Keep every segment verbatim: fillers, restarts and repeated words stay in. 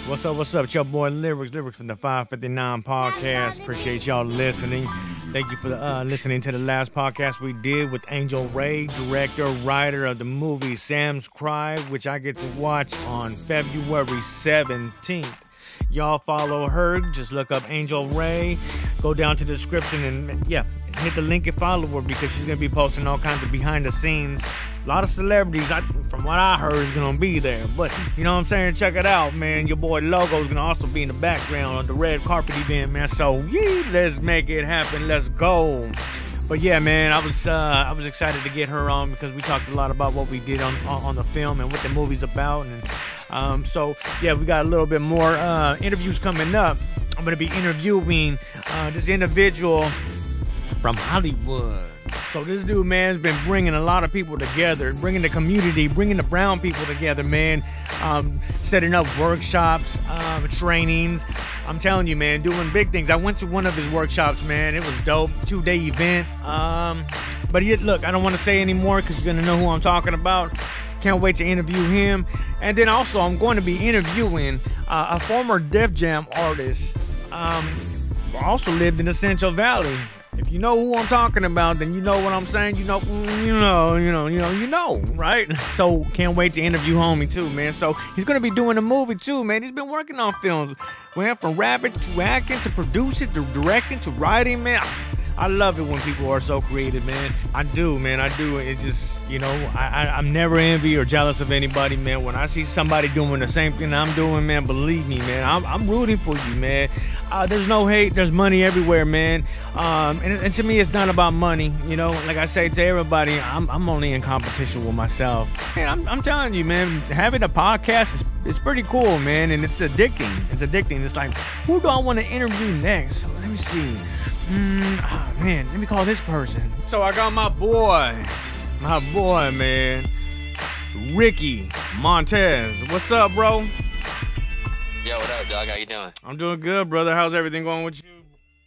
What's up, what's up? It's your boy Lyrics, Lyrics from the five fifty-nine podcast. Appreciate y'all listening. Thank you for the, uh, listening to the last podcast we did with Angel Ray, director, writer of the movie Sam's Cry, which I get to watch on February seventeenth. Y'all follow her. Just look up Angel Ray. Go down to the description and, yeah, hit the link and follow her because she's going to be posting all kinds of behind the scenes. A lot of celebrities, I, from what I heard, is going to be there. But, you know what I'm saying? Check it out, man. Your boy Logo is going to also be in the background on the red carpet event, man. So, yeah, let's make it happen. Let's go. But, yeah, man, I was uh, I was excited to get her on because we talked a lot about what we did on, on the film and what the movie's about. And um, so, yeah, we got a little bit more uh, interviews coming up. I'm going to be interviewing uh, this individual from Hollywood. So this dude, man, has been bringing a lot of people together, bringing the community, bringing the brown people together, man. Um, setting up workshops, um, trainings. I'm telling you, man, doing big things. I went to one of his workshops, man. It was dope. Two-day event. Um, but he, look, I don't want to say anymore because you're going to know who I'm talking about. Can't wait to interview him. And then also, I'm going to be interviewing uh, a former Def Jam artist um, who also lived in the Central Valley. If you know who I'm talking about, then you know what I'm saying. You know, you know, you know, you know, you know, right? So can't wait to interview homie too, man. So he's gonna be doing a movie too, man. He's been working on films. Went from rapping to acting to producing to directing to writing, man. I love it when people are so creative, man. I do, man. I do. It just, you know, I, I, I'm never envy or jealous of anybody, man. When I see somebody doing the same thing I'm doing, man, believe me, man, I'm, I'm rooting for you, man. Uh, there's no hate. There's money everywhere, man. Um, and, and to me, it's not about money. You know, like I say to everybody, I'm, I'm only in competition with myself. And I'm, I'm telling you, man, having a podcast is, is pretty cool, man. And it's addicting. It's addicting. It's like, who do I want to interview next? Let me see. Mm, oh, man, let me call this person. So I got my boy, my boy, man, Rickey Montez. What's up, bro? Yo, what up, dog? How you doing? I'm doing good, brother. How's everything going with you?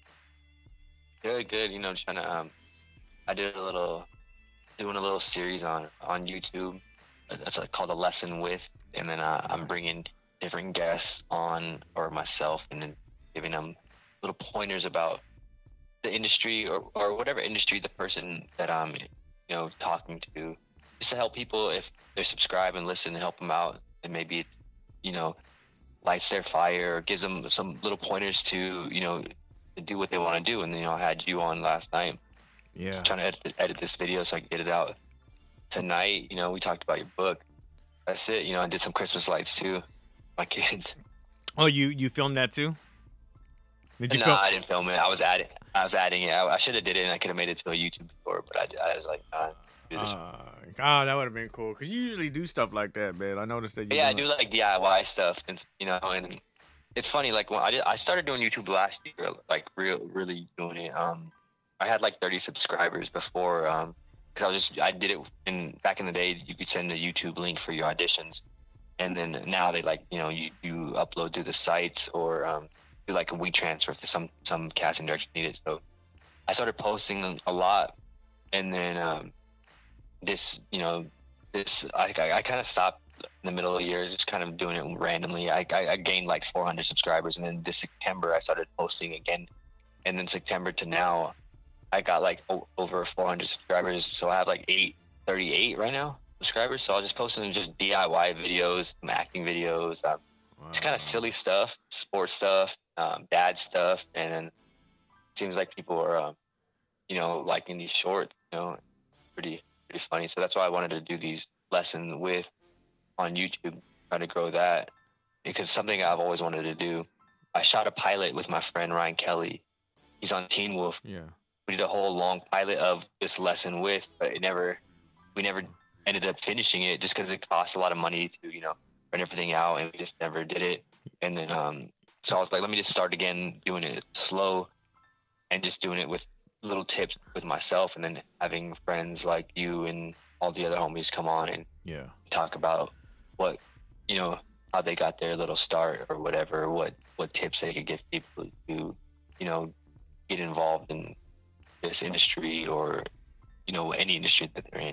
Good, good. You know, trying to. Um, I did a little, doing a little series on on YouTube. That's like called A Lesson With, and then uh, I'm bringing different guests on, or myself, and then giving them little pointers about the industry or, or whatever industry the person that I'm, you know, talking to, just to help people if they're subscribed and listen to help them out, and maybe it, you know, lights their fire or gives them some little pointers to, you know, to do what they want to do. And, you know, I had you on last night. Yeah. Trying to edit, edit this video so I can get it out tonight. You know, we talked about your book. That's it. You know, I did some Christmas lights too. My kids. Oh, you, you filmed that too? Did you no, film? I didn't film it. I was adding. I was adding it. I, I should have did it, and I could have made it to a YouTube before, but I, I was like, nah, do this. Uh, oh, that would have been cool. Cause you usually do stuff like that, man. I noticed that. You yeah, I do do like D I Y stuff, and you know, and it's funny. Like when I did, I started doing YouTube last year, like real, really doing it. Um, I had like thirty subscribers before, um, cause I was just, I did it in back in the day. You could send a YouTube link for your auditions, and then now they like, you know, you you upload to the sites or um. do like a WeTransfer to some some casting director needed. So I started posting a lot, and then um, this, you know, this I I, I kind of stopped in the middle of the years, just kind of doing it randomly. I, I I gained like four hundred subscribers, and then this September I started posting again, and then September to now, I got like o over four hundred subscribers. So I have like eight thirty-eight right now subscribers. So I was just posting just D I Y videos, some acting videos. Um, Wow. It's kind of silly stuff, sports stuff, um, dad stuff, and then it seems like people are, um, you know, liking these shorts. You know, pretty pretty funny. So that's why I wanted to do these lessons with on YouTube, try to grow that, because it's something I've always wanted to do. I shot a pilot with my friend Ryan Kelly. He's on Teen Wolf. Yeah. We did a whole long pilot of this lesson with, but it never, we never ended up finishing it just because it cost a lot of money to, you know, and everything out, and we just never did it. And then um so I was like, let me just start again doing it slow and just doing it with little tips with myself, and then having friends like you and all the other homies come on and Yeah. talk about what, you know, how they got their little start or whatever, what what tips they could give people to, you know, get involved in this industry or, you know, any industry that they're in.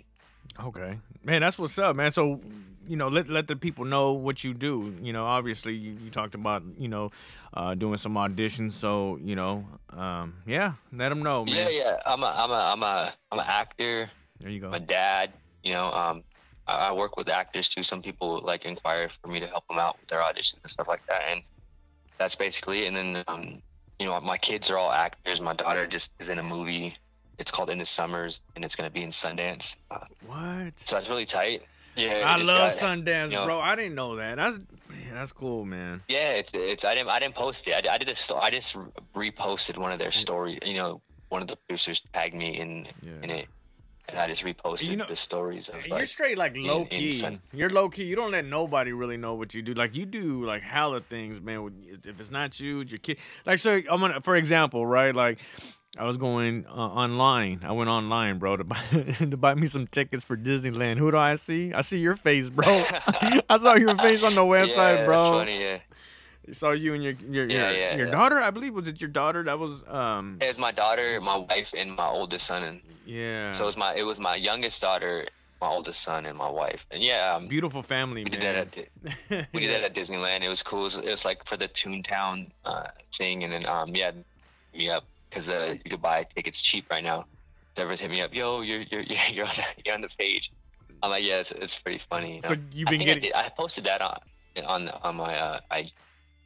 Okay, man, that's what's up, man. So, you know, let let the people know what you do. You know, obviously, you, you talked about, you know, uh, doing some auditions. So, you know, um, yeah, let them know, Yeah, man. yeah. I'm a, I'm a, I'm a, I'm an actor. There you go. I'm a dad. You know, um, I, I work with actors too. Some people like inquire for me to help them out with their auditions and stuff like that, and that's basically it. And then, um, you know, my kids are all actors. My daughter just is in a movie. It's called In the Summers, and it's gonna be in Sundance. Uh, What? so that's really tight. Yeah, I it just love got, Sundance, you know, bro. I didn't know that. That's man, that's cool, man. yeah, it's it's. I didn't I didn't post it. I, did- I did a sto- I just reposted one of their stories. You know, one of the producers tagged me in Yeah. in it, and I just reposted You know, the stories of You're like. straight like low in key. Sun- You're low key. You don't let nobody really know what you do. Like you do like hella things, man. With- If it's not you, it's your kid. Like so, I'm gonna, for example, right? Like I was going uh, online. I went online, bro, to buy to buy me some tickets for Disneyland. Who do I see? I see your face, bro. I saw your face on the website, yeah, bro. that's funny. Yeah, I saw you and your your Yeah, your, yeah, your yeah. daughter. I believe was it your daughter? That was um. it was my daughter, my wife, and my oldest son, and Yeah. so it was my it was my youngest daughter, my oldest son, and my wife, and yeah, um, Beautiful family, we did man. that at Di- we did that at Disneyland. It was cool. It was, it was like for the Toontown uh, thing, and then um yeah, me up because uh, you could buy tickets cheap right now. So everyone's hit me up, yo, you're you're you're on the, you're on the page. I'm like, yeah, it's, it's pretty funny. You know? So you've I been think getting. I, did, I posted that on on on my uh, I G.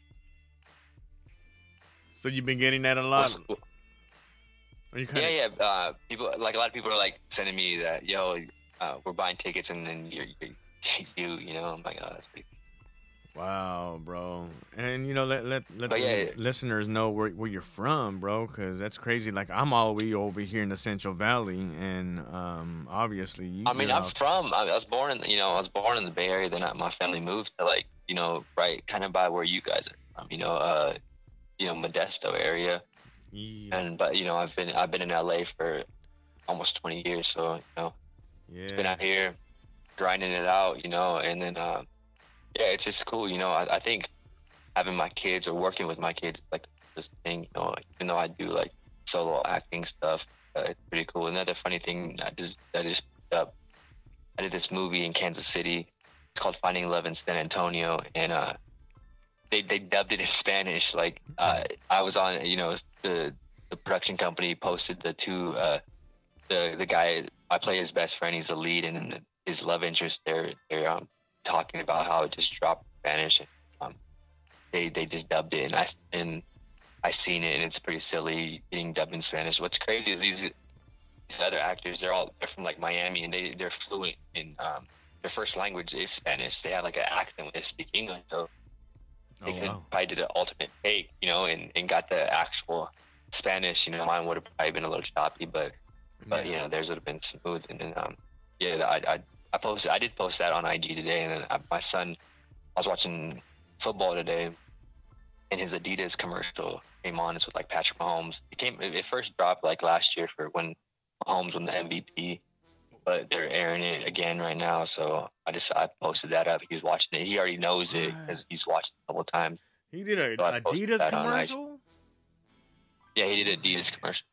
So you've been getting that a lot. Are you Yeah, kinda, yeah. Uh, people like a lot of people are like sending me that, yo, uh, we're buying tickets, and then you're, you're you, you know, I'm like, oh, that's pretty. Wow, bro. And you know, let let let But the yeah, yeah. listeners know where where you're from, bro, because that's crazy. Like I'm all the way over here in the Central Valley, and um, obviously you. I mean, you're I'm out- from. I was born in, you know, I was born in the Bay Area. Then I, my family moved to like, you know, right, kind of by where you guys are from. You know, uh, you know, Modesto area. Yeah. And but you know, I've been I've been in L A for almost twenty years, so you know, Yeah. been out here grinding it out, you know, and then uh, yeah, it's just cool, you know. I, I think having my kids or working with my kids like this thing, you know, like, even though I do like solo acting stuff, uh, it's pretty cool. Another funny thing I just I just picked up, I did this movie in Kansas City. It's called Finding Love in San Antonio, and uh, they they dubbed it in Spanish. Like uh, I was on, you know, the the production company posted the two uh, the the guy I play his best friend. He's the lead, and then his love interest. They're they're um, talking about how it just dropped in Spanish. And, um, they they just dubbed it, and I and I seen it, and it's pretty silly getting dubbed in Spanish. What's crazy is these these other actors. They're all they're from like Miami, and they they're fluent in um, their first language is Spanish. They have like an accent when they speak English, so they Oh, could wow. probably did an alternate take, you know, and, and got the actual Spanish. You know, mine would have probably been a little choppy, but but you know, theirs would have been smooth. And then um, yeah, I I I posted I did post that on I G today, and then I, my son, I was watching football today, and his Adidas commercial came on. It's with like Patrick Mahomes. It came it, it first dropped like last year for when Mahomes won the M V P. But they're airing it again right now, so I just I posted that up. He was watching it. He already knows it because he's watched it a couple times. He did a So I posted Adidas that on I G. commercial. Yeah, he did Adidas commercial.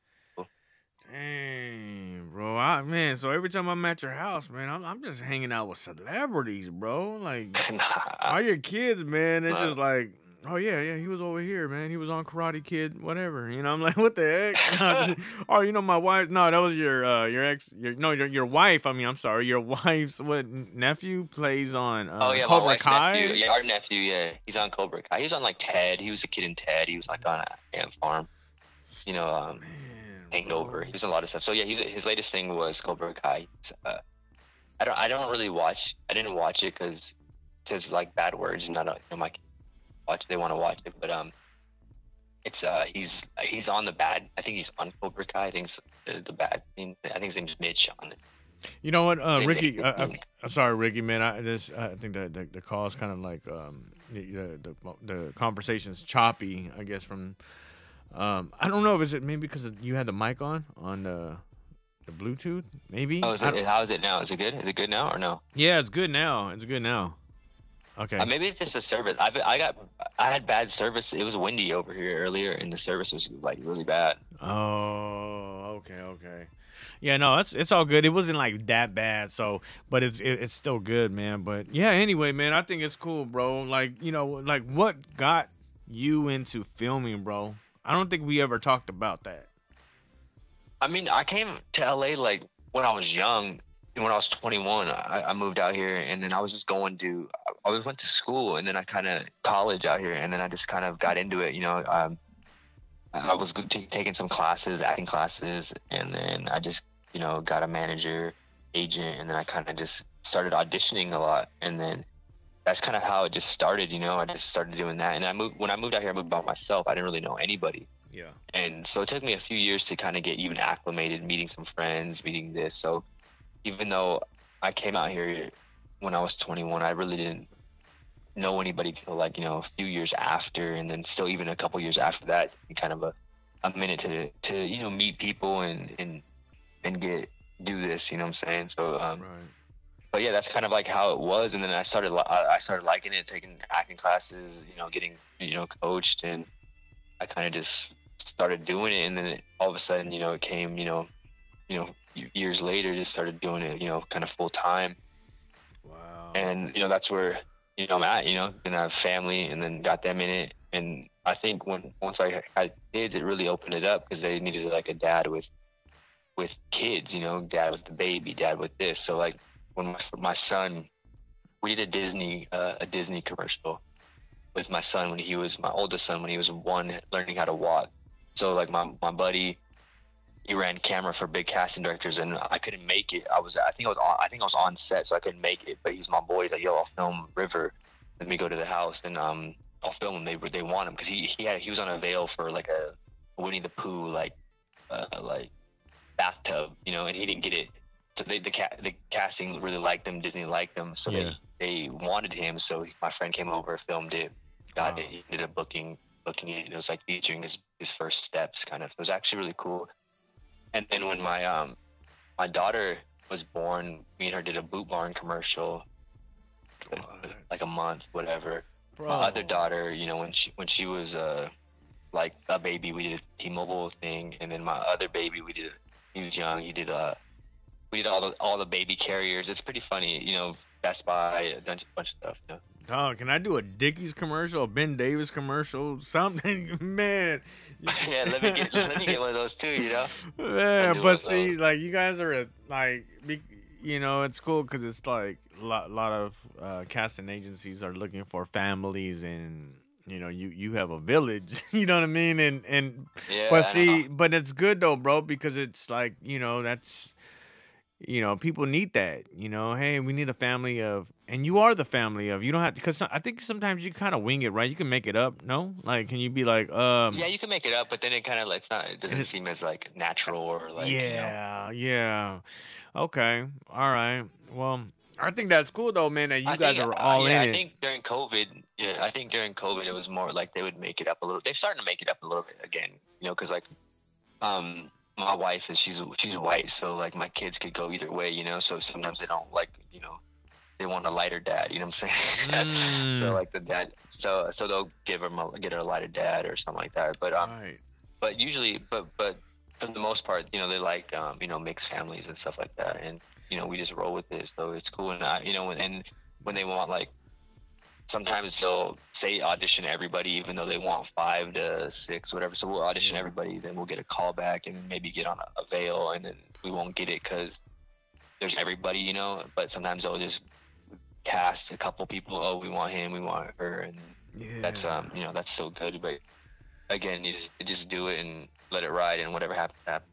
Dang, bro. I, man, so every time I'm at your house, man, I'm, I'm just hanging out with celebrities, bro. Like, Nah, all your kids, man, it's Nah. just like, oh, yeah, yeah, he was over here, man. He was on Karate Kid, whatever. You know, I'm like, what the heck? No, just- oh, you know, my wife, no, that was your uh, your ex, your no, your, your wife, I mean, I'm sorry, your wife's, what, nephew plays on uh, oh yeah, my Cobra wife's Kai? nephew. Yeah, our nephew. Yeah, he's on Cobra Kai. He was on like Ted. He was a kid in Ted. He was like on a ant farm. You know, um, Man, Hangover. bro. He was on a lot of stuff. So yeah, he's his latest thing was Cobra Kai. Uh, I don't I don't really watch. I didn't watch it because it says like bad words, and I don't. You know, my kids watch. They want to watch it, but um, it's uh he's he's on the bad. I think he's on Cobra Kai. I think it's the, the bad. I think his name's Mitch on it. You know what, uh, Same Ricky? thing. I, I, I'm sorry, Ricky, man. I just I think that the, the call is kind of like um the, the the conversation's choppy. I guess from um I don't know if is it maybe because you had the mic on on the the Bluetooth maybe. Oh, is I it, don't- how is it now? Is it good? Is it good now or no? yeah, it's good now. It's good now. Okay. Uh, maybe it's just the service. I I got I had bad service. It was windy over here earlier, and the service was like really bad. Oh, okay, okay. Yeah, no, it's it's all good. It wasn't like that bad, so but it's it, it's still good, man. But yeah, anyway, man, I think it's cool, bro. Like you know, like what got you into filming, bro? I don't think we ever talked about that. I mean, I came to L A like when I was young. When I was twenty-one, I, I moved out here, and then I was just going to. I always went to school, and then I kind of college out here, and then I just kind of got into it. You know, um, I was good t- taking some classes, acting classes, and then I just, you know, got a manager, agent, and then I kind of just started auditioning a lot, and then that's kind of how it just started. You know, I just started doing that, and I moved when I moved out here. I moved by myself. I didn't really know anybody. Yeah. And so it took me a few years to kind of get even acclimated, meeting some friends, meeting this. So even though I came out here when I was twenty-one, I really didn't know anybody till like, you know, a few years after, and then still even a couple years after that, it took me kind of a, a minute to, to, you know, meet people and, and, and get, do this, you know what I'm saying? So, um, Right. but yeah, that's kind of like how it was. And then I started, li- I I started liking it, taking acting classes, you know, getting, you know, coached, and I kind of just started doing it. And then it, all of a sudden, you know, it came, you know, you know, years later, just started doing it, you know, kind of full time. Wow. And, you know, that's where, you know, I'm at, you know, and I have family, and then got them in it. And I think when, once I had kids, it really opened it up, because they needed like a dad with, with kids, you know, dad with the baby, dad with this. So like when my, my son, we did a Disney, uh, a Disney commercial with my son when he was, my oldest son, when he was one, learning how to walk. So like my, my buddy, he ran camera for big casting directors, and I couldn't make it. I was, I think I was on, I think I was on set, so I couldn't make it. But he's my boy. He's like, yo, I'll film River. Let me go to the house, and um, I'll film him. They they want him because he he had he was on a veil for like a Winnie the Pooh like uh, like bathtub, you know, and he didn't get it. So they the ca- the casting really liked him. Disney liked him, so Yeah. they they wanted him. So my friend came over, filmed it, got Wow. it. He ended up booking booking it. It was like featuring his his first steps, kind of. It was actually really cool. And then when my um my daughter was born, me and her did a Boot Barn commercial, What? like a month, whatever. Bro. My other daughter, you know, when she when she was uh like a baby, we did a T-Mobile thing, and then my other baby, we did. He was young. He did uh we did all the all the baby carriers. It's pretty funny, you know. Best Buy, a bunch, bunch of stuff. You know? Dog, can I do a Dickies commercial, a Ben Davis commercial, something, man? Yeah, let me get let me get one of those too. You know. Man, do but one of see, those. like you guys are a, like, be, you know, it's cool because it's like a lot, lot of uh, casting agencies are looking for families, and you know, you you have a village. You know what I mean? And and Yeah. but I see, know. but it's good though, bro, because it's like, you know, that's, you know, people need that. You know, hey, we need a family of, and you are the family of. You don't have to, because I think sometimes you kind of wing it, right? You can make it up, no? Like, can you be like, um, Yeah, you can make it up, but then it kind of it's not. It doesn't it- seem as like natural or like you know. yeah, yeah. Okay, all right. Well, I think that's cool though, man. That you I guys think, are uh, all yeah, in I it. think during COVID, yeah, I think during COVID it was more like they would make it up a little. They're starting to make it up a little bit again, you know, because like, um, my wife is she's she's white, so like my kids could go either way, you know. So sometimes they don't like, you know, they want a lighter dad, you know what I'm saying? Mm. So like the dad, so so they'll give them a, get her a lighter dad or something like that. But um, Right. but usually, but but for the most part, you know, they like um, you know, mixed families and stuff like that, and you know, we just roll with it, so it's cool. And I, you know, and when they want like, sometimes they'll say audition everybody, even though they want five to six, whatever. So we'll audition Yeah. everybody, then we'll get a call back, and then maybe get on a, a veil, and then we won't get it because there's everybody, you know. But sometimes they'll just cast a couple people. Oh, we want him, we want her, and Yeah. that's um, you know, that's so good. But again, you just, you just do it and let it ride, and whatever happens, happens.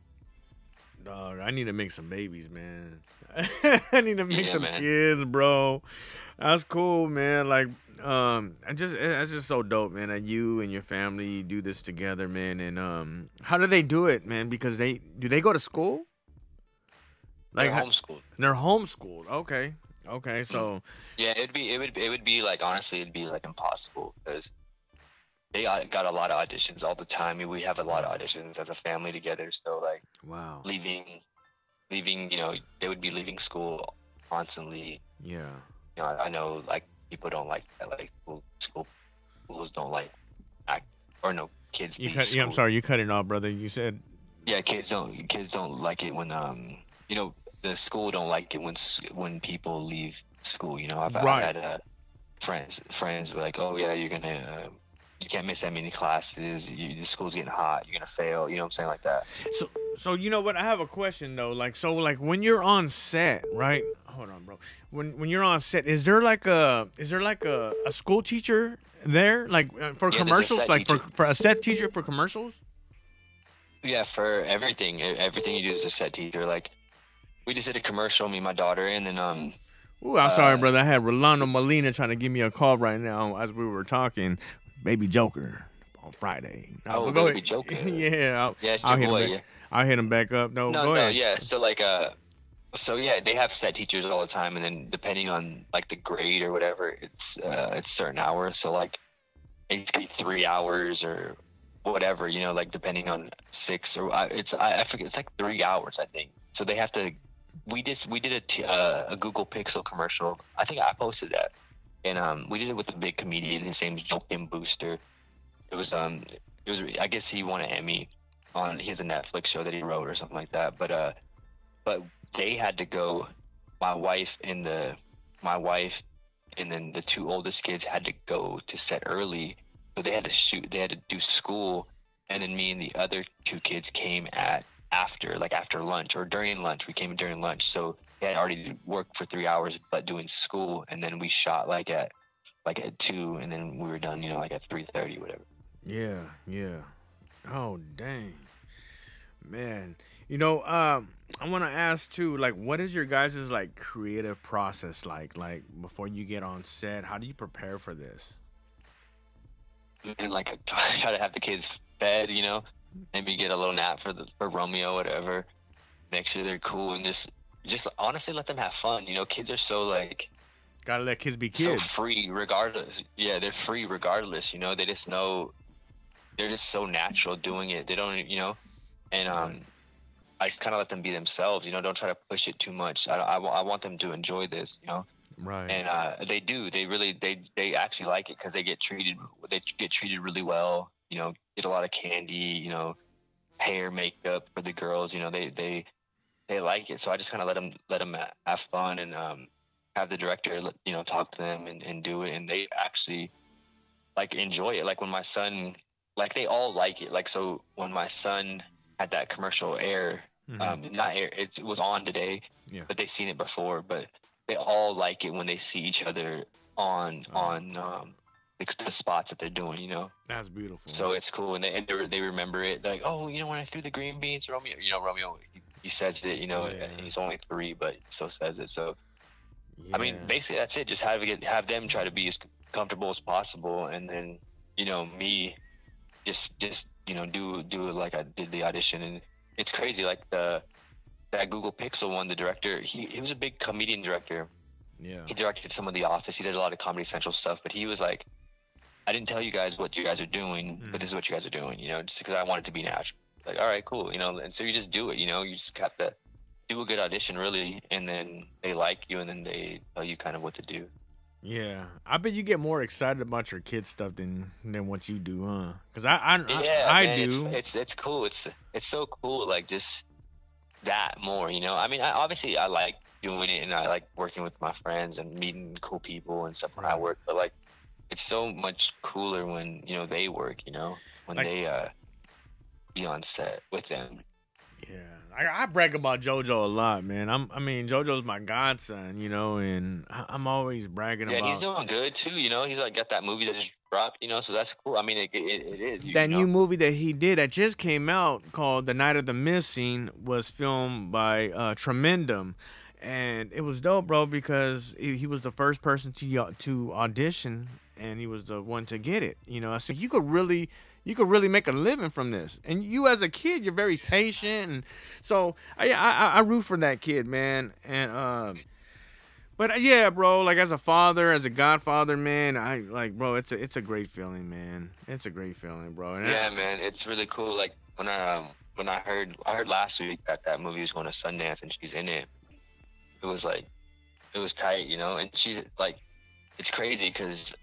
Dog, I need to make some babies, man. I need to make Yeah, some man. kids, bro. That's cool, man. Like, um, I just that's just so dope, man. That you and your family do this together, man. And um, how do they do it, man? Because they do they go to school? They're how- homeschooled. They're homeschooled. Okay, okay. So Yeah, it'd be it would it would be like, honestly, it'd be like impossible because they got got a lot of auditions all the time. We have a lot of auditions as a family together. So like wow. leaving, leaving, you know, they would be leaving school constantly. Yeah. You know, I, I know like people don't like that. Like school, school schools don't like act or no kids. You leave cut. Yeah, I'm school. sorry. You cut it off, brother. You said Yeah, kids don't kids don't like it when um you know the school don't like it when s- when people leave school. You know, I've, I've Right. had uh, friends friends were like, oh yeah, you're gonna uh, you can't miss that many classes. You, the school's getting hot. You're gonna fail. You know what I'm saying, like that. So, so you know what? I have a question though. Like, so, like when you're on set, right? Hold on, bro. When when you're on set, is there like a is there like a, a school teacher there, like uh, for Yeah, there's a commercials, set like for teacher. for a set teacher for commercials? Yeah, for everything, e- everything you do is a set teacher. Like we just did a commercial, me and my daughter, and then um Ooh, I'm sorry, uh brother. I had Rolando Molina trying to give me a call right now as we were talking. Baby Joker on Friday. No, oh but go baby ahead. Joker. yeah, I'll, Yeah, it's I'll your hit him boy. back. Yeah. I'll hit him back up. No, No, go no, ahead. yeah. So like uh so yeah, they have set teachers all the time, and then depending on like the grade or whatever, it's uh it's certain hours. So like it could be three hours or whatever, you know, like depending on six or I- it's I, I forget, it's like three hours I think. So they have to. We did we did a t- uh, a Google Pixel commercial. I think I posted that, and um we did it with a big comedian. His name's Joakim Booster. It was um it was I guess he won an Emmy on he has a Netflix show that he wrote or something like that. But uh but they had to go. My wife and the my wife and then the two oldest kids had to go to set early, so they had to shoot. They had to do school, and then me and the other two kids came at after, like after lunch or during lunch. We came during lunch, so they had already worked for three hours, but doing school, and then we shot like at like at two, and then we were done. You know, like at three thirty, whatever. Yeah, yeah. Oh, dang. Man. You know, um, I want to ask too, like, what is your guys' like creative process like? Like before you get on set, how do you prepare for this? And like try to have the kids fed, you know, maybe get a little nap for the for Romeo, whatever. Make sure they're cool and just just honestly let them have fun. You know, kids are so like Gotta let kids be so kids. free regardless. Yeah, they're free regardless. You know, they just know they're just so natural doing it. They don't, you know, and um, I just kind of let them be themselves. You know, don't try to push it too much. I I, I want them to enjoy this. You know. Right. And uh, they do. They really, they, they actually like it because they get treated. They get treated really well. You know, get a lot of candy. You know, hair, makeup for the girls. You know, they, they, they like it. So I just kind of let them, let them have fun and um, have the director, you know, talk to them and, and do it. And they actually like enjoy it. Like when my son, like they all like it. Like so, when my son had that commercial air, Mhm. um, not air, it, it was on today, Yeah. but they've seen it before. But they all like it when they see each other on Oh. on um the, the spots that they're doing, you know. That's beautiful. So it's cool, and they and they, they remember it. They're like, oh, you know, when I threw the green beans, Romeo, you know, Romeo, he, he says it, you know, Yeah. and he's only three, but he still says it. So yeah. I mean, basically that's it. Just have it, have them try to be as comfortable as possible, and then you know me, just just you know do do it like I did the audition, and it's crazy. Like the that Google Pixel one, the director, he he was a big comedian director. Yeah. He directed some of The Office. He did a lot of Comedy Central stuff, but he was like, I didn't tell you guys what you guys are doing, Mm. but this is what you guys are doing, you know, just because I want it to be natural. Like, all right, cool, you know, and so you just do it, you know, you just have to do a good audition, really, and then they like you, and then they tell you kind of what to do. Yeah. I bet you get more excited about your kids stuff than than what you do, huh? Because I I, Yeah, I, I man, do. It's, it's it's cool. It's it's so cool. Like just that more, you know. I mean, I, obviously, I like doing it, and I like working with my friends and meeting cool people and stuff when I Right. work. But like, it's so much cooler when you know they work. You know, when Like- they uh be on set with them. Yeah, I, I brag about JoJo a lot, man. I'm, I mean, JoJo's my godson, you know, and I, I'm always bragging Yeah, and about he's doing good too. You know, he's like got that movie that just dropped. You know, so that's cool. I mean, it it, it is. You, that you know? new movie that he did that just came out called The Night of the Missing was filmed by uh, Tremendum, and it was dope, bro, because he, he was the first person to to audition, and he was the one to get it. You know, so you could really. You could really make a living from this, and you as a kid, you're very patient, and so I I, I root for that kid, man. And um, but uh, yeah, bro, like as a father, as a godfather, man, I like, bro, it's a it's a great feeling, man. It's a great feeling, bro. And Yeah, I, man, it's really cool. Like when I um when I heard I heard last week that that movie was going to Sundance and she's in it. It was like it was tight, you know. And she's like, it's crazy because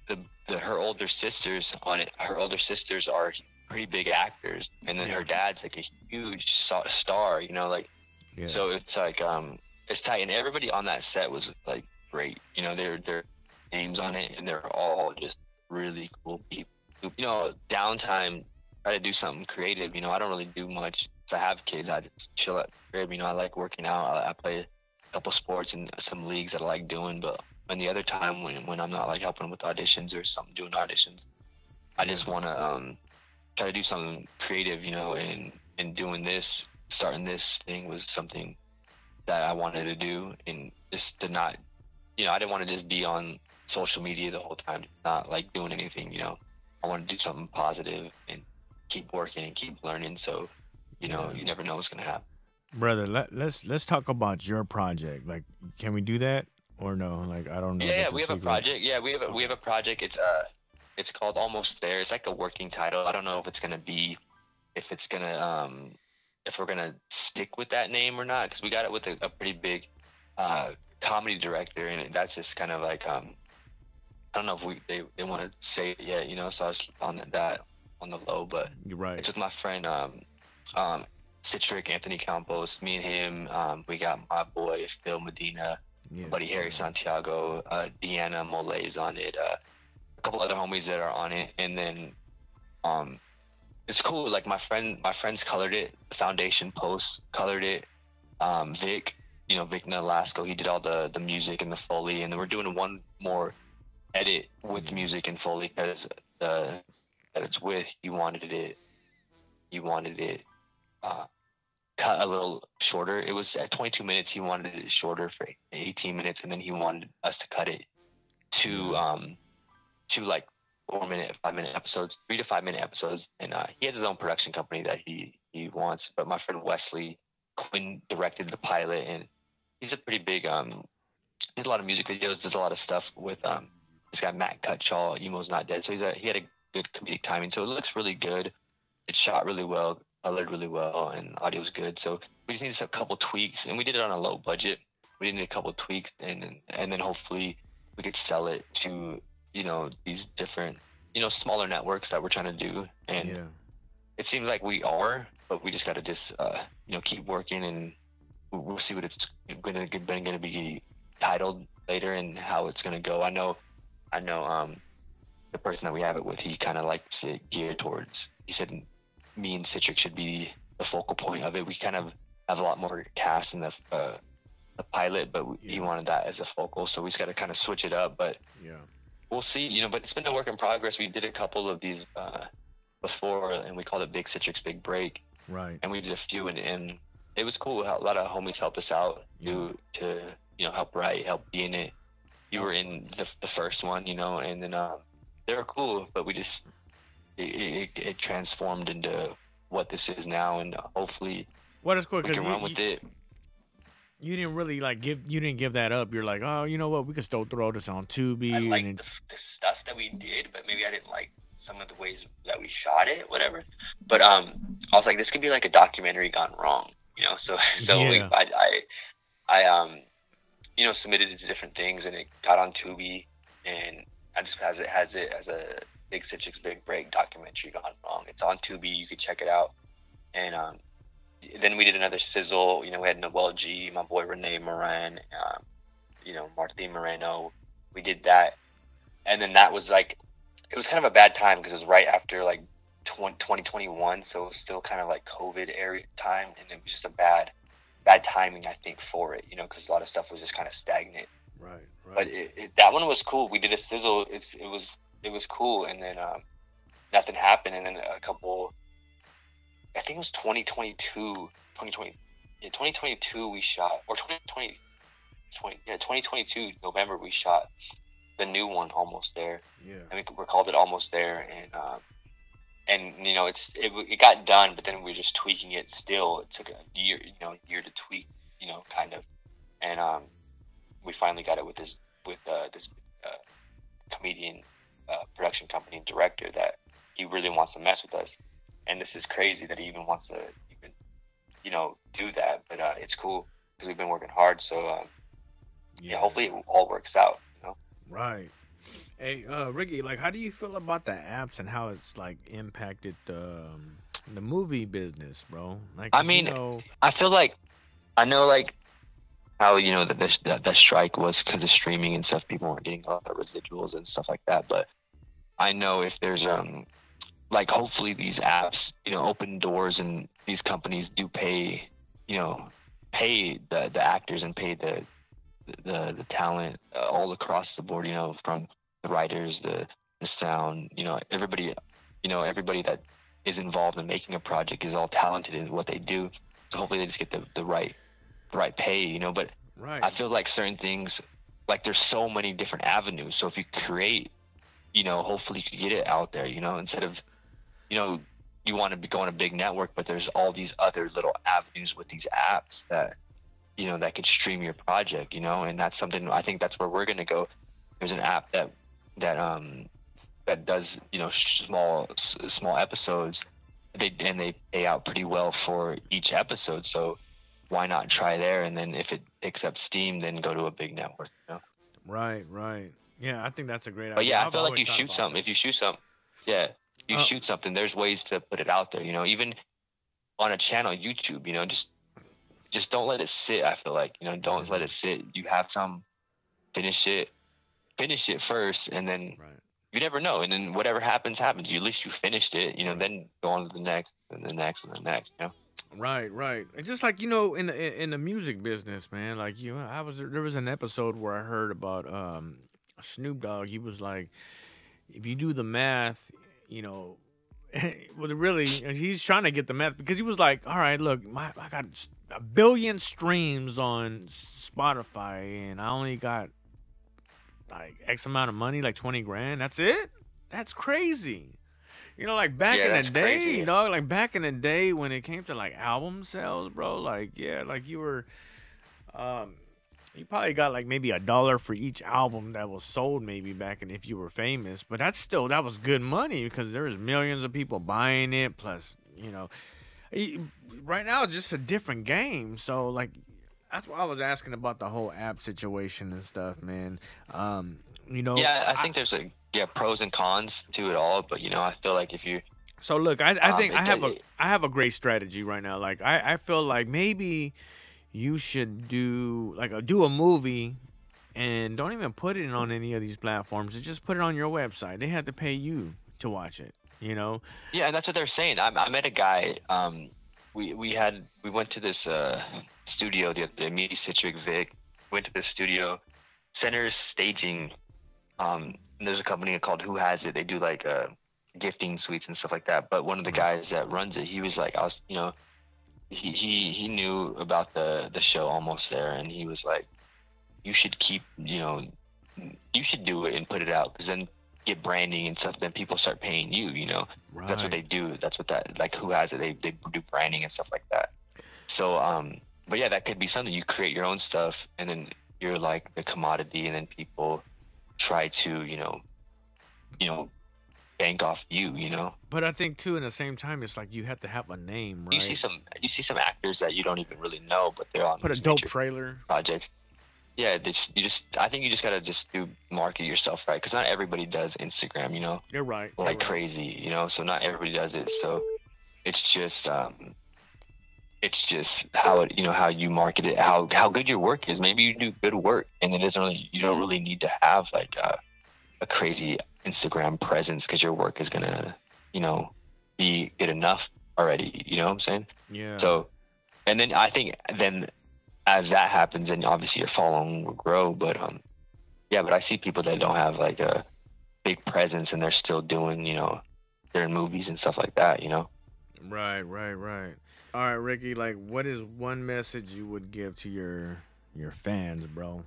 the, the her older sisters on it. Her older sisters are pretty big actors, and then Yeah. her dad's like a huge so- star. You know, like Yeah. so it's like um it's tight, and everybody on that set was like great. You know, their their names on it, and they're all just really cool people. You know, downtime, try to do something creative. You know, I don't really do much. If I have kids, I just chill at the crib. You know, I like working out. I, I play a couple sports and some leagues that I like doing. But when the other time, when when I'm not like helping with auditions or something, doing auditions, I just want to um try to do something creative. You know, and and doing this, starting this thing was something that I wanted to do, and just to not, you know, I didn't want to just be on social media the whole time, not like doing anything. You know, I want to do something positive and keep working and keep learning. So, you know, you never know what's gonna happen. Brother, let, let's let's talk about your project. Like, can we do that or no? Like, I don't know. Yeah, yeah, That's we have secret. a project. Yeah, we have a, we have a project. It's uh, it's called Almost There. It's like a working title. I don't know if it's gonna be, if it's gonna um, if we're gonna stick with that name or not, because we got it with a, a pretty big uh comedy director, and that's just kind of like um, I don't know if we they, they want to say it yet, you know. So I was on that on the low, but You're right. it's with my friend um, um, Citric, Anthony Campos, me and him. Um, we got my boy Phil Medina, Yeah. buddy Harry Santiago, uh, Deanna Mole's on it, uh, a couple other homies that are on it, and then um, it's cool. Like my friend, my friends colored it. The foundation post colored it. Um, Vic, you know, Vic Nolasco, he did all the the music and the Foley, and then we're doing one more edit with music and Foley because the that it's with, he wanted it, he wanted it uh, cut a little shorter. It was at twenty-two minutes. He wanted it shorter for eighteen minutes, and then he wanted us to cut it to um to like four minute, five minute episodes, three to five minute episodes. And uh, he has his own production company that he he wants. But my friend Wesley Quinn directed the pilot, and he's a pretty big um did a lot of music videos, does a lot of stuff with um this guy Matt Cutshall, Emo's Not Dead. So he's a, he had a good comedic timing. So it looks really good. It's shot really well, colored really well, and audio's good. So we just need a couple tweaks, and we did it on a low budget. We need a couple tweaks, and and then hopefully we could sell it to, you know, these different, you know, smaller networks that we're trying to do. And Yeah. it seems like we are, but we just got to just uh, you know, keep working, and we'll, we'll see what it's gonna gonna be titled later and how it's gonna go. I know, I know. Um, the person that we have it with, he kind of likes it geared towards. He said me and Citric should be the focal point of it. We kind of have a lot more cast in the uh, the pilot, but we, he wanted that as a focal, so we just got to kind of switch it up. But Yeah. we'll see, you know. But it's been a work in progress. We did a couple of these uh, before, and we called it Big Citric's Big Break, Right. and we did a few, and, and it was cool. How a lot of homies helped us out Yeah. to to you know, help write, help be in it. You were in the the first one, you know, and then um, they were cool, but we just it, it, it transformed into what this is now, and hopefully Well, that's cool we because can you, run with you, it. you didn't really like give you didn't give that up. You're like, oh, you know what? We could still throw this on Tubi. I and liked then, the, the stuff that we did, but maybe I didn't like some of the ways that we shot it, whatever. But um, I was like, this could be like a documentary gone wrong, you know. So so we, Yeah. I, I I um you know, submitted it to different things, and it got on Tubi, and I just has it has it as a Big Citric's Big Break documentary gone wrong. It's on Tubi. You can check it out. And um, then we did another sizzle. You know, we had Noel G, my boy Renee Moran, um, you know, Martin Moreno. We did that, and then that was like, it was kind of a bad time because it was right after like twenty twenty-one, so it was still kind of like COVID era time, and it was just a bad, bad timing, I think, for it. You know, because a lot of stuff was just kind of stagnant. right. Right. But it, it, that one was cool. We did a sizzle. It's it was it was cool, and then um, nothing happened, and then a couple. I think it was twenty twenty-two, twenty twenty, yeah, twenty twenty-two we shot, or twenty twenty, twenty, yeah, twenty twenty-two November we shot the new one, Almost There. Yeah. And we, we called it Almost There, and um, and you know, it's it, it got done, but then we were just tweaking it. Still, it took a year, you know, year to tweak, you know, kind of, and um, we finally got it with this with uh, this uh, comedian uh, production company and director that he really wants to mess with us. And this is crazy that he even wants to even, you know, do that. But uh, it's cool because we've been working hard. So, um, yeah. yeah, hopefully it all works out, you know? Right. Hey, uh, Ricky, like, how do you feel about the apps and how it's like impacted the um, the movie business, bro? Like, I 'cause, you mean, know, I feel like I know like how you know that this that, that strike was because of streaming and stuff. People weren't getting a lot of residuals and stuff like that. But I know if there's um like hopefully these apps you know open doors and these companies do pay you know pay the the actors and pay the the the talent uh, all across the board. You know from the writers, the the sound. You know everybody. You know everybody that is involved in making a project is all talented in what they do. So hopefully they just get the the right right pay, you know, but right? I feel like certain things, like there's so many different avenues. So if you create, you know, hopefully you could get it out there, you know, instead of, you know, you want to be going a big network, but there's all these other little avenues with these apps that, you know, that could stream your project, you know, and that's something I think that's where we're going to go. There's an app that, that, um, that does, you know, small, s- small episodes. They, and they pay out pretty well for each episode. So, why not try there? And then if it picks up steam, then go to a big network. You know? Right, right. Yeah, I think that's a great idea. But yeah, I I've feel like always you thought shoot about something. that. If you shoot something, yeah, you Uh, shoot something. There's ways to put it out there. You know, even on a channel, YouTube. You know, just just don't let it sit. I feel like you know, don't Right. let it sit. You have some, finish it, finish it first, and then Right. you never know. And then whatever happens, happens. You at least you finished it. You know, then go on to the next, and the next, and the next. You know. Right, right. And just like you know, in the in the music business, man. Like you, I was there was an episode where I heard about um Snoop Dogg. He was like, if you do the math, you know, well, really, he's trying to get the math because he was like, all right, look, my I got s- a billion streams on Spotify, and I only got like X amount of money, like twenty grand. That's it. That's crazy. You know, like back Yeah, in the that's day, crazy. dog. Like back in the day when it came to like album sales, bro. Like yeah, like you were, um, you probably got like maybe a dollar for each album that was sold, maybe back in if you were famous. But that's still that was good money because there was millions of people buying it. Plus, you know, e- right now it's just a different game. So like, that's why I was asking about the whole app situation and stuff, man. Um, you know, Yeah, I think there's a yeah pros and cons to it all, but you know, I feel like if you So look, I, I um, think I it, have a it, I have a great strategy right now. Like I, I feel like maybe you should do like a, do a movie and don't even put it on any of these platforms. Just put it on your website. They have to pay you to watch it. You know? yeah, and that's what they're saying. I, I met a guy. Um, we we had we went to this uh studio the other day. Me, Citric, Vic went to this studio. Center's staging. Um, and there's a company called Who Has It. They do like uh gifting suites and stuff like that. But one of the guys that runs it, he was like, I was, you know, he he he knew about the the show almost there, and he was like, you should keep, you know, you should do it and put it out because then get branding and stuff. Then people start paying you. You know, Right. that's what they do. That's what that like Who Has It. They they do branding and stuff like that. So um, but yeah, that could be something. You create your own stuff, and then you're like the commodity, and then people try to, you know, you know, bank off you, you know. But I think too, in the same time, it's like you have to have a name, right? You see some you see some actors that you don't even really know, but they're on Put a these dope major trailer. projects. Yeah, this you just I think you just gotta just do market yourself right, because not everybody does Instagram, you know, You're right. you're like right. crazy, you know. So not everybody does it. So it's just um, it's just how it you know how you market it, how how good your work is. Maybe you do good work, and it doesn't really you don't really need to have like a, a crazy Instagram presence because your work is gonna you know be good enough already. You know what I'm saying? Yeah. So, and then I think then as that happens, then obviously your following will grow. But um, yeah, but I see people that don't have like a big presence and they're still doing, you know, they're in movies and stuff like that, you know. Right, right, right. All right, Ricky. Like, what is one message you would give to your your fans, bro?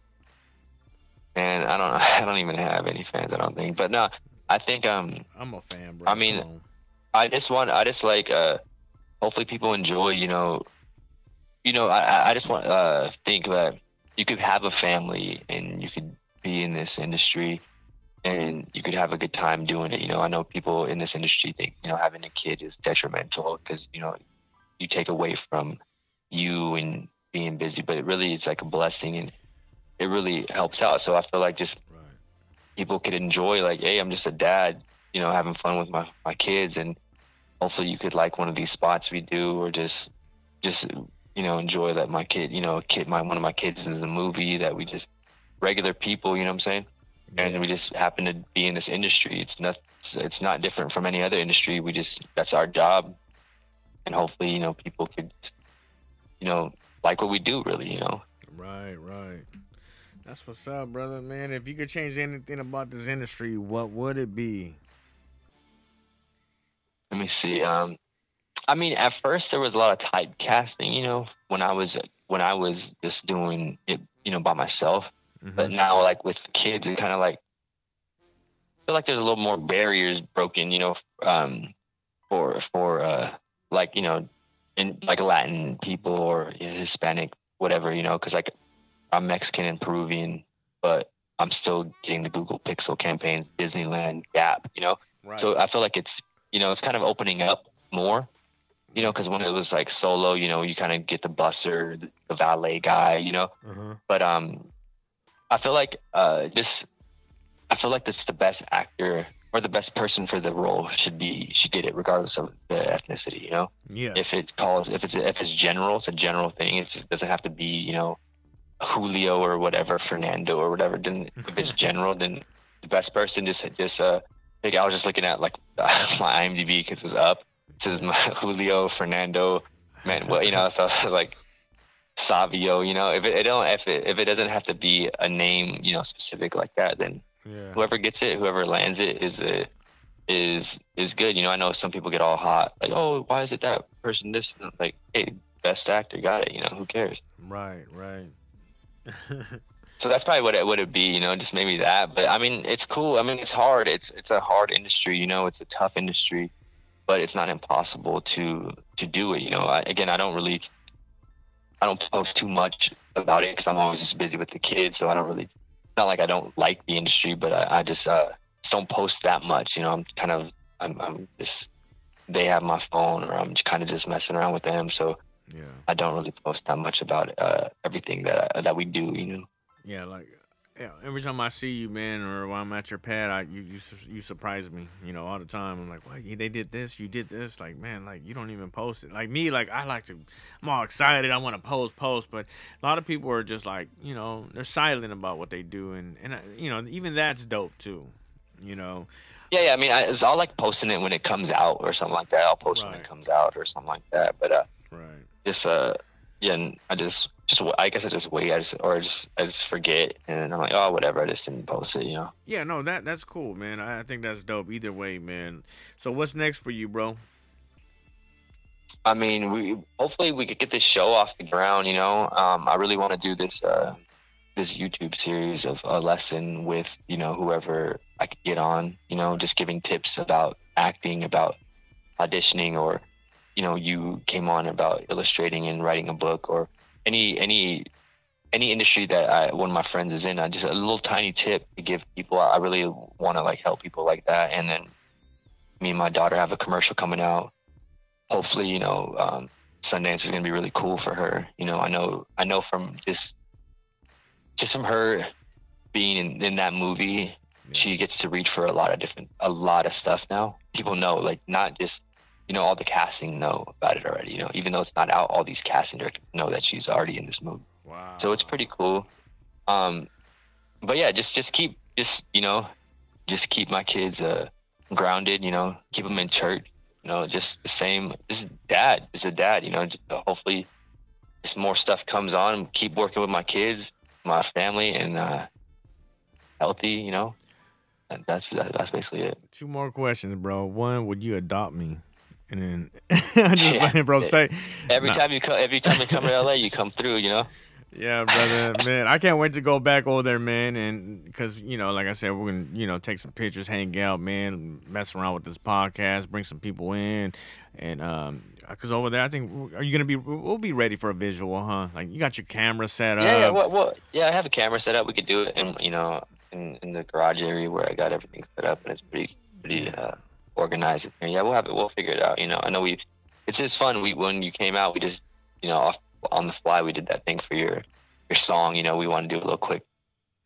And I don't, I don't even have any fans, I don't think. But no, I think um, I'm a fan, bro. I mean, Come on. I just want, I just like uh, hopefully people enjoy, you know, you know, I I just want uh think that you could have a family and you could be in this industry and you could have a good time doing it. You know, I know people in this industry think, you know, having a kid is detrimental because, you know, you take away from you and being busy, but it really is like a blessing and it really helps out. So I feel like just, Right. people could enjoy, like, hey, I'm just a dad, you know, having fun with my, my kids, and hopefully you could like one of these spots we do, or just, just, you know, enjoy that my kid, you know, kid, my, one of my kids is in a movie, that we just regular people, you know what I'm saying? Yeah. And we just happen to be in this industry. It's not, it's not different from any other industry. We just, that's our job. And hopefully, you know, people could, you know, like what we do, really, you know? Right, right. That's what's up, brother, man. If you could change anything about this industry, what would it be? Let me see. Um, I mean, at first there was a lot of typecasting, you know, when I was, when I was just doing it, you know, by myself. Mm-hmm. But now, like with the kids, it kind of like, I feel like there's a little more barriers broken, you know, um, for, for, uh, like, you know, in like Latin people or Hispanic, whatever, you know, cause like I'm Mexican and Peruvian, but I'm still getting the Google Pixel campaigns, Disneyland, Gap, you know? Right. So I feel like it's, you know, it's kind of opening up more, you know, cause when it was like solo, you know, you kind of get the busser, the, the valet guy, you know, uh-huh. but, um, I feel like uh, this. I feel like this the best actor or the best person for the role should be should get it regardless of the ethnicity. You know, yeah. If it calls, if it's if it's general, it's a general thing. It's, it doesn't have to be, you know, Julio or whatever, Fernando or whatever. Then if it's general, then the best person just just uh. Like I was just looking at like my IMDb because it's up. It says my Julio, Fernando, man. Well, you know, so I was like. Savio, you know, if it, it don't if it if it doesn't have to be a name, you know, specific like that, then yeah. whoever gets it, whoever lands it is a, is is good. You know, I know some people get all hot, like, oh, why is it that person this? And like, hey, best actor got it. You know, who cares? Right, right. So that's probably what it would it be. You know, just maybe that. But I mean, it's cool. I mean, it's hard. It's it's a hard industry. You know, it's a tough industry, but it's not impossible to to do it. You know, I, again, I don't really. I don't post too much about it because I'm always just busy with the kids. So I don't really, it's not like I don't like the industry, but I, I just, uh, just don't post that much. You know, I'm kind of, I'm, I'm just, they have my phone or I'm just kind of just messing around with them. So yeah, I don't really post that much about uh, everything that, I, that we do, you know? Yeah. Like, yeah, every time I see you, man, or when I'm at your pad, I you you, you surprise me, you know, all the time. I'm like, what? They did this, you did this. Like, man, like you don't even post it. Like me, like I like to, I'm all excited. I want to post, post, but a lot of people are just like, you know, they're silent about what they do, and and I, you know, even that's dope too, you know. Yeah, yeah. I mean, I, I'll like posting it when it comes out or something like that. I'll post right. when it comes out or something like that. But uh, right. Just uh, yeah, and I just. Just, I guess I just wait, I just, or just, I just forget, and I'm like, oh, whatever, I just didn't post it, you know? Yeah, no, that that's cool, man. I, I think that's dope either way, man. So what's next for you, bro? I mean, we hopefully we could get this show off the ground, you know? Um, I really want to do this, uh, this YouTube series of a lesson with, you know, whoever I could get on, you know, just giving tips about acting, about auditioning, or, you know, you came on about illustrating and writing a book, or any any any industry that I, one of my friends is in. I just a little tiny tip to give people. I really want to like help people like that. And then me and my daughter have a commercial coming out. Hopefully, you know, um, Sundance is gonna be really cool for her. You know, I know I know from just just from her being in, in that movie, yeah. She gets to reach for a lot of different a lot of stuff now. People know, like, not just. You know, all the casting know about it already, you know, even though it's not out, all these casting directors know that she's already in this movie. Wow. So it's pretty cool. Um, but yeah, just, just keep, just, you know, just keep my kids, uh, grounded, you know, keep them in church, you know, just the same, this is dad, this is a dad, you know, just, uh, hopefully just more stuff comes on and keep working with my kids, my family, and, uh, healthy, you know, and that's, that's basically it. Two more questions, bro. One, would you adopt me? And then I just yeah. letting bro say every nah. time you come, every time you come to L A, you come through, you know. Yeah, brother, man, I can't wait to go back over there, man, and because you know, like I said, we're gonna you know take some pictures, hang out, man, mess around with this podcast, bring some people in, and um, because over there, I think are you gonna be? We'll be ready for a visual, huh? Like you got your camera set up. Yeah, yeah, well, well, yeah, I have a camera set up. We could do it in you know in in the garage area where I got everything set up, and it's pretty pretty. Uh, organize it. And yeah, we'll have it. We'll figure it out. You know, I know we. It's just fun. We when you came out, we just you know off on the fly we did that thing for your your song. You know, we want to do a little quick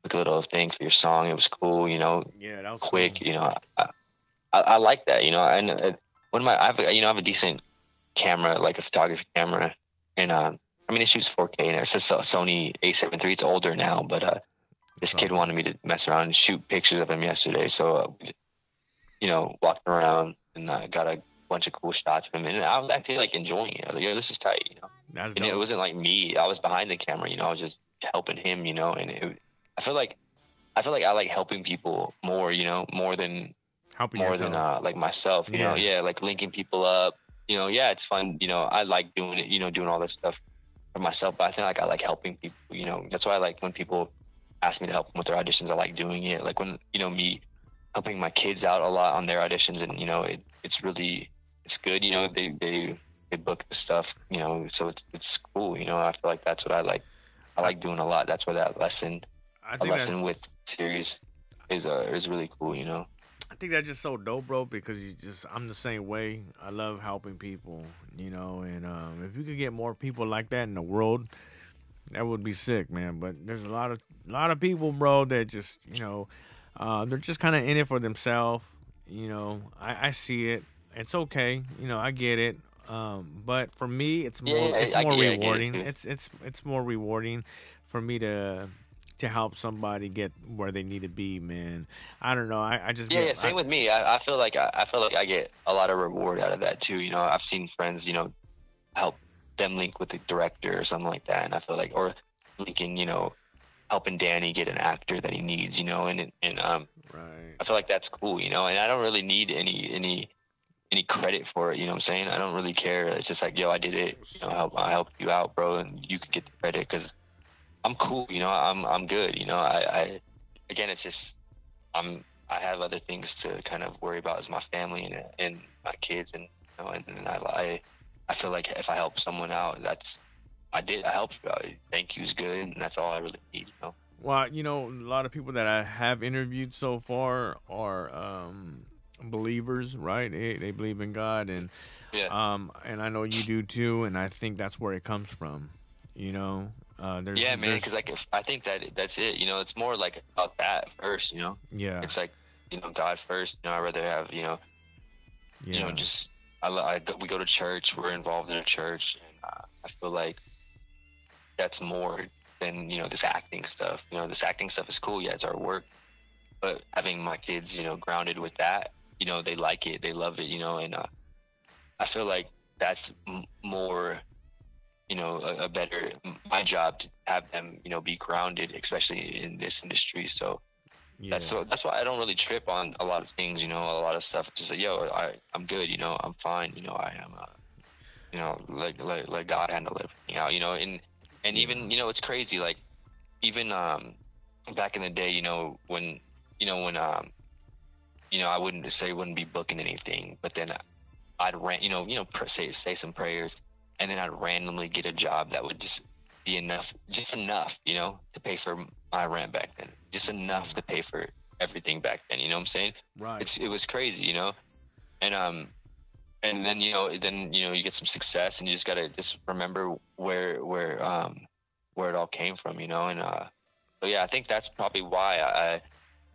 like a little thing for your song. It was cool, you know, Yeah, that was quick, cool. you know. I, I, I like that, you know. And uh, one of my, I have, a, you know, I have a decent camera, like a photography camera, and um, I mean, it shoots four K, and it's a Sony A seven three. It's older now, but uh, this kid wanted me to mess around and shoot pictures of him yesterday, so uh, we, you know, walked around and uh, got a bunch of cool shots of him, and I was actually like enjoying it. I was like, yo, this is tight, you know. That's And dope. it wasn't like me. I was behind the camera, you know. I was just helping him, you know. And it, I feel like I feel like I like helping people more, you know, more than Helping more yourself. than uh like myself, you Yeah. know. Yeah, like linking people up, you know. Yeah, it's fun, you know. I like doing it, you know, doing all this stuff for myself. But I think like I like helping people, you know. That's why I like when people ask me to help them with their auditions. I like doing it. Like when you know me helping my kids out a lot on their auditions, and you know, it it's really it's good, you know. They they they book the stuff, you know, so it's it's cool, you know. I feel like that's what I like. I like doing a lot. That's why that lesson, I a think lesson that's, with series, is uh is really cool, you know. I think that's just so dope, bro. Because you just, I'm the same way. I love helping people, you know. And um, if you could get more people like that in the world, that would be sick, man. But there's a lot of, a lot of people, bro, that just, you know, uh, they're just kind of in it for themselves. You know, I, I see it. It's okay. You know, I get it. Um, but for me, it's Yeah, more, yeah, it's I, I, more yeah, I get it rewarding. too. It's, it's, it's more rewarding for me to, to help somebody get where they need to be, man. I don't know. I, I just Yeah, get, yeah, same I, with me. I, I feel like I, I feel like I get a lot of reward out of that too. You know, I've seen friends, you know, help them link with the director or something like that, and I feel like, or linking, you know, helping Danny get an actor that he needs, you know, and and um, right. I feel like that's cool, you know, and I don't really need any any any credit for it, you know what I'm saying? I don't really care. It's just like, yo, I did it, you know, I help I helped you out, bro, and you could get the credit because I'm cool, you know, I'm I'm good, you know. I, I again, it's just I'm I have other things to kind of worry about as my family and and my kids, and you know, and, and I I I feel like if I help someone out, that's I did I helped you out. Thank you's good, and that's all I really need, you know. Well, you know, a lot of people that I have interviewed so far are um, believers, right? They they believe in God, and Yeah. um, and I know you do too, and I think that's where it comes from. You know, uh, there's Yeah, man, there's- because like if, I think that that's it. You know, it's more like about that first. You know, yeah, it's like you know God first. You know, I'd rather have you know, yeah, you know, just I, I go- we go to church. We're involved in a church, and uh, I feel like that's more than you know this acting stuff. You know, this acting stuff is cool. Yeah, it's our work, but having my kids, you know, grounded with that, you know, they like it, they love it. You know, and uh, I feel like that's m- more. You know, a, a better my job to have them, you know, be grounded, especially in this industry. So yeah. that's so that's why I don't really trip on a lot of things. You know, a lot of stuff. It's just like, yo, I I'm good. You know, I'm fine. You know, I am. Uh, you know, let let let God handle everything out. You know, and and Yeah. even you know, it's crazy. Like even um back in the day, you know, when you know when um you know I wouldn't say wouldn't be booking anything, but then I'd ran, you know, you know, pr- say say some prayers. And then I'd randomly get a job that would just be enough, just enough, you know, to pay for my rent back then. Just enough to pay for everything back then. You know what I'm saying? Right. It's it was crazy, you know. And um, and then you know, then you know, you get some success, and you just gotta just remember where where um where it all came from, you know. And uh, so yeah, I think that's probably why I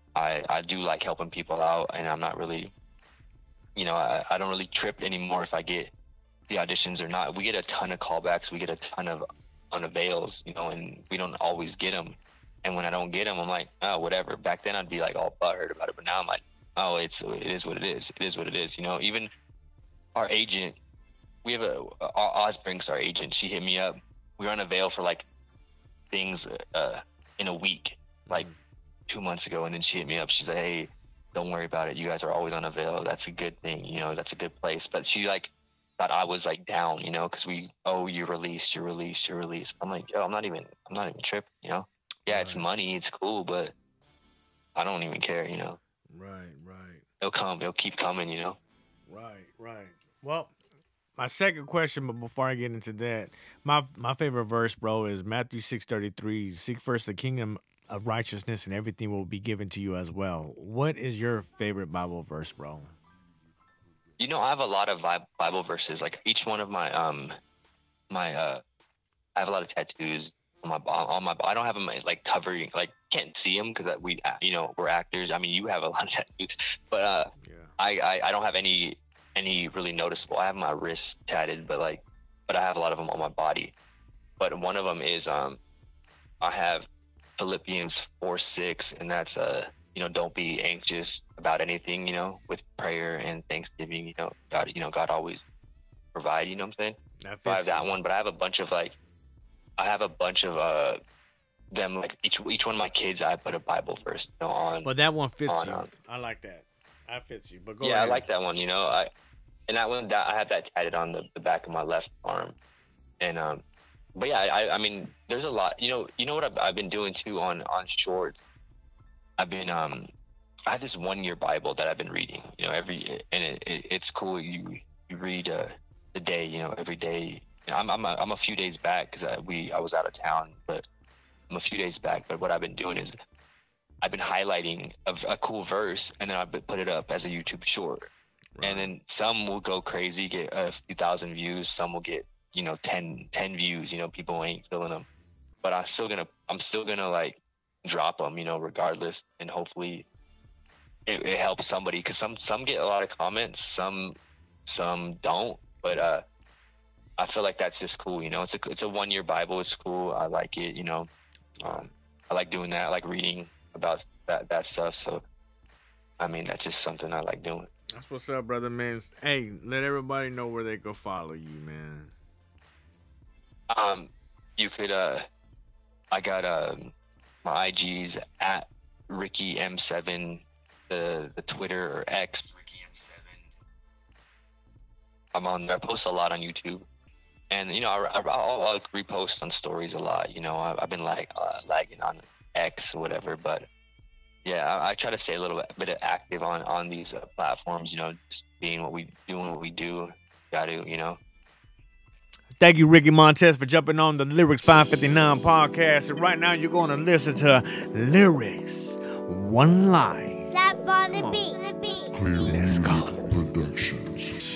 I I do like helping people out, and I'm not really, you know, I, I don't really trip anymore if I get the auditions or not. We get a ton of callbacks, we get a ton of unavails, you know, and we don't always get them. And when I don't get them, I'm like, oh, whatever. Back then I'd be like all butthurt about it, but now I'm like, oh, it's it is what it is. It is what it is. You know, even our agent, we have a Osbrink's our agent. She hit me up. We were on avail for like things uh, in a week, like two months ago, and then she hit me up. She's like, hey, don't worry about it. You guys are always on avail. That's a good thing. You know, that's a good place. But she like thought I was like down, you know, because we, oh, you're released, you're released, you're released. I'm like, yo, I'm not even, I'm not even tripping, you know. Yeah, Right. it's money, it's cool, but I don't even care, you know. Right, right, It'll come, it'll keep coming, you know. right, right. Well, my second question, but before I get into that, my my favorite verse, bro, is Matthew six thirty three. Seek first the kingdom of righteousness, and everything will be given to you as well. What is your favorite Bible verse, bro? You know, I have a lot of Bible verses. Like each one of my um my uh, I have a lot of tattoos. on my on my. I don't have them like covering, like can't see them because we, you know, we're actors. I mean, you have a lot of tattoos, but uh, yeah. I, I I don't have any any really noticeable. I have my wrists tatted, but like, but I have a lot of them on my body. But one of them is um, I have Philippians four six, and that's uh, you know, don't be anxious about anything, you know, with prayer and thanksgiving. You know, God, you know, God always provide. You know what I'm saying? So I have that one, but I have a bunch of like, I have a bunch of uh, them like each each one of my kids. I put a Bible verse, you know, on. But that one fits on, you. Um, I like that. That fits you. But go yeah, ahead. I like that one. You know, I and that one that I have that tatted on the, the back of my left arm, and um, but yeah, I I mean, there's a lot. You know, you know what I've, I've been doing too on on shorts. I've been um, I have this one year Bible that I've been reading. You know, every and it, it it's cool. You you read uh. the day, you know, every day. You know, I'm I'm a, I'm a few days back because I, we I was out of town, but I'm a few days back. But what I've been doing is I've been highlighting a, a cool verse, and then I've put it up as a YouTube short. Right. And then some will go crazy, get a few thousand views. Some will get, you know, ten, ten views. You know, people ain't feeling them, but I'm still gonna I'm still gonna like drop them, you know, regardless, and hopefully it, it helps somebody because some some get a lot of comments, some some don't. But uh, I feel like that's just cool, you know. It's a it's a one year Bible. It's cool. I like it, you know. Um, I like doing that. I like reading about that that stuff. So, I mean, that's just something I like doing. That's what's up, brother, man. Hey, let everybody know where they go follow you, man. Um, you could uh, I got um my I G's at Rickey M seven, the the Twitter or X. I'm on there. I post a lot on YouTube, and you know, I, I, I'll, I'll repost on stories a lot. You know, I, I've been like uh, lagging on X or whatever, but yeah, I, I try to stay a little bit, bit active on on these uh, platforms. You know, just being what we doing, what we do. Got to, you know. Thank you, Rickey Montez, for jumping on the Lyrics five fifty-nine podcast. And right now, you're going to listen to Lyrics One Line. That on the beat, the beat. Let's go. Productions.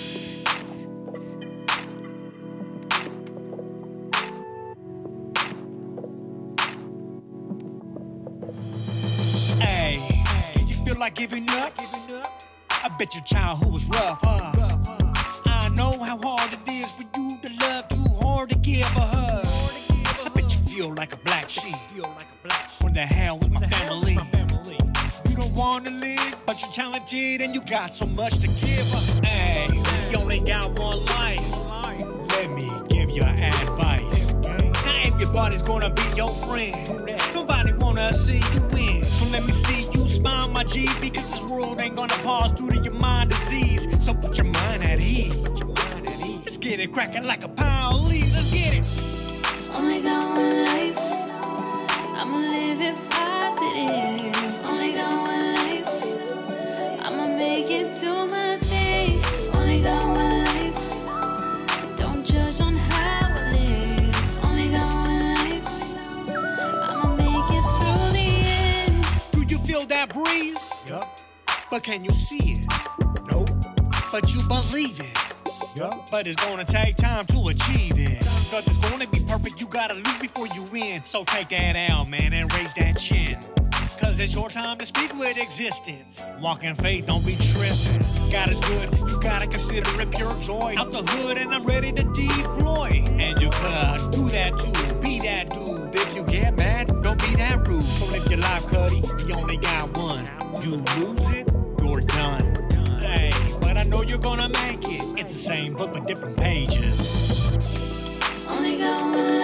Like giving up, I bet your childhood was rough. I know how hard it is for you to love, too hard to give a hug. I bet you feel like a black sheep. What the hell with my family? You don't want to live, but you're talented and you got so much to give. Hey, you only got one life. Let me give you advice. Now everybody's gonna be your friend. Nobody wanna see you win. So let me see you smile, my G, because this world ain't gonna pause due to your mind disease. So put your mind at ease. Let's get it cracking like a power lead. Let's get it. Only got one life. I'ma live it positive. Only got one life. I'ma make it do my thing. Only got one life. Don't judge on how I live. Only got one life. I'ma make it through the end. Do you feel that breeze? Yup. But can you see it? Nope. But you believe it. Yup. But it's gonna take time to achieve it. Cause it's gonna be perfect, you gotta lose before you win. So take that L, man, and raise that chin. Cause it's your time to speak with existence. Walk in faith, don't be tripping. God is good, you gotta consider it pure joy. Out the hood and I'm ready to deploy. And you could do that too, be that dude. If you get mad, don't be that rude. So live your life, cuddy, you only got one. You lose it, you're done. Hey, but I know you're gonna make it. It's the same book but different pages. Only got one life.